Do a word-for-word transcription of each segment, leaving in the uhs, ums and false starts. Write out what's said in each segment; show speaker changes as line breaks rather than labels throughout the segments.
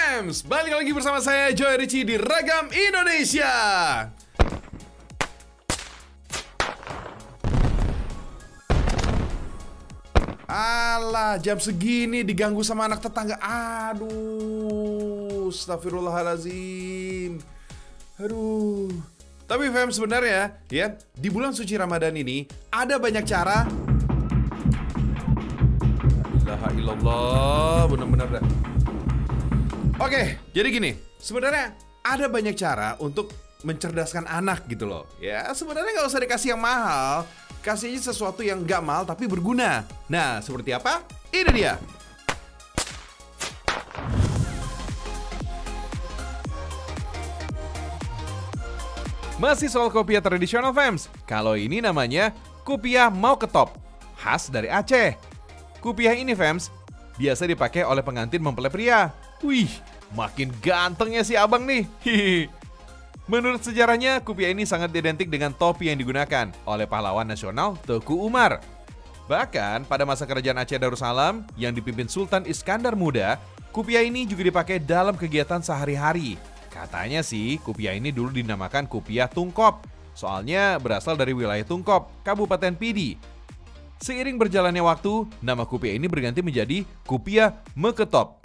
Fams, balik lagi bersama saya Joy Ricci di Ragam Indonesia. Alah, jam segini diganggu sama anak tetangga. Aduh, astagfirullahaladzim. Aduh. Tapi Fam, sebenarnya ya, di bulan suci Ramadan ini ada banyak cara. La ilaha illallah, benar-benar dah. Oke, jadi gini, sebenarnya ada banyak cara untuk mencerdaskan anak gitu loh. Ya, sebenarnya nggak usah dikasih yang mahal, kasih aja sesuatu yang nggak mahal tapi berguna. Nah, seperti apa? Ini dia. Masih soal kopiah tradisional Fams. Kalau ini namanya kopiah mau ketop, khas dari Aceh. Kopiah ini Fams biasa dipakai oleh pengantin mempelai pria. Wih, makin gantengnya si abang nih. Hihi. Menurut sejarahnya, kopiah ini sangat identik dengan topi yang digunakan oleh pahlawan nasional Teuku Umar. Bahkan pada masa kerajaan Aceh Darussalam yang dipimpin Sultan Iskandar Muda, kopiah ini juga dipakai dalam kegiatan sehari-hari. Katanya sih, kopiah ini dulu dinamakan kopiah Tungkop. Soalnya berasal dari wilayah Tungkop, Kabupaten Pidi. Seiring berjalannya waktu, nama kopiah ini berganti menjadi kopiah Meketop.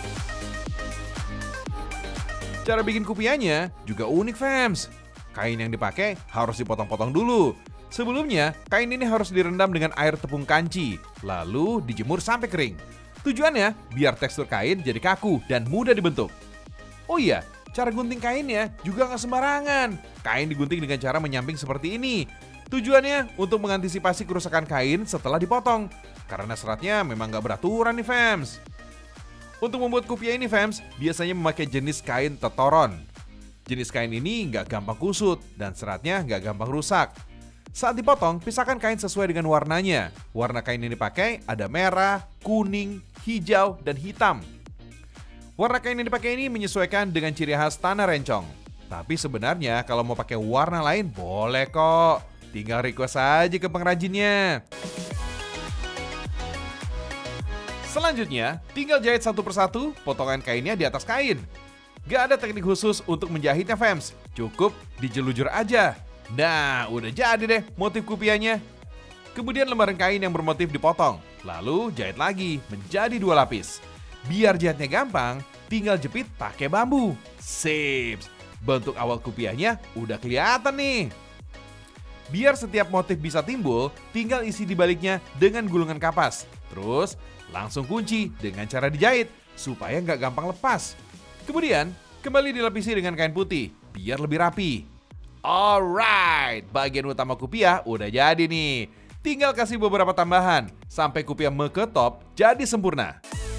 Cara bikin kopiahnya juga unik Fams. Kain yang dipakai harus dipotong-potong dulu. Sebelumnya, kain ini harus direndam dengan air tepung kanci, lalu dijemur sampai kering. Tujuannya biar tekstur kain jadi kaku dan mudah dibentuk. Oh iya, cara gunting kainnya juga nggak sembarangan. Kain digunting dengan cara menyamping seperti ini. Tujuannya untuk mengantisipasi kerusakan kain setelah dipotong. Karena seratnya memang nggak beraturan nih Fams. Untuk membuat kopiah ini Fams, biasanya memakai jenis kain tetoron. Jenis kain ini nggak gampang kusut dan seratnya nggak gampang rusak. Saat dipotong, pisahkan kain sesuai dengan warnanya. Warna kain yang dipakai ada merah, kuning, hijau, dan hitam. Warna kain yang dipakai ini menyesuaikan dengan ciri khas tanah rencong. Tapi sebenarnya kalau mau pakai warna lain boleh kok. Tinggal request aja ke pengrajinnya. Selanjutnya, tinggal jahit satu persatu potongan kainnya di atas kain. Gak ada teknik khusus untuk menjahitnya Fams, cukup dijelujur aja. Nah, udah jadi deh motif kopiahnya. Kemudian lembaran kain yang bermotif dipotong, lalu jahit lagi menjadi dua lapis. Biar jahitnya gampang, tinggal jepit pakai bambu. Sips, bentuk awal kopiahnya udah kelihatan nih. Biar setiap motif bisa timbul, tinggal isi di baliknya dengan gulungan kapas. Terus langsung kunci dengan cara dijahit supaya nggak gampang lepas. Kemudian kembali dilapisi dengan kain putih biar lebih rapi. Alright, bagian utama kopiah udah jadi nih. Tinggal kasih beberapa tambahan sampai kopiah Meketop jadi sempurna.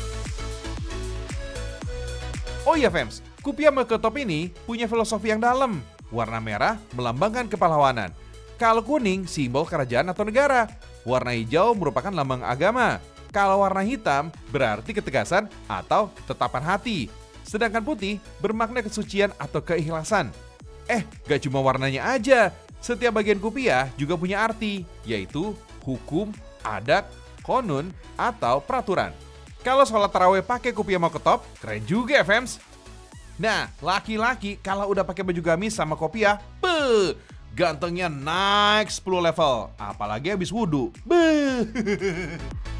Oh iya Fams, kopiah Meketop ini punya filosofi yang dalam. Warna merah melambangkan kepahlawanan. Kalau kuning simbol kerajaan atau negara. Warna hijau merupakan lambang agama. Kalau warna hitam berarti ketegasan atau ketetapan hati. Sedangkan putih bermakna kesucian atau keikhlasan. Eh, gak cuma warnanya aja. Setiap bagian kopiah juga punya arti, yaitu hukum, adat, konun, atau peraturan. Kalau sholat tarawih pakai kopiah Meketop, keren juga ya Fams. Nah, laki-laki kalau udah pakai baju gamis sama kopiah, beuh, gantengnya naik sepuluh level. Apalagi habis wudhu. Beuh.